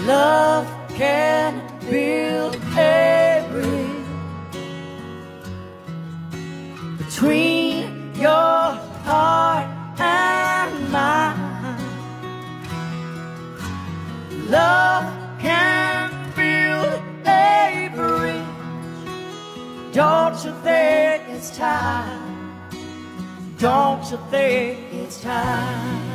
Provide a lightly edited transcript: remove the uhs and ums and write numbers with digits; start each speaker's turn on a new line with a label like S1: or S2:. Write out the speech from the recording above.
S1: Love can build a bridge between your heart and mine. Love can build a bridge. Don't you think it's time? Don't you think it's time?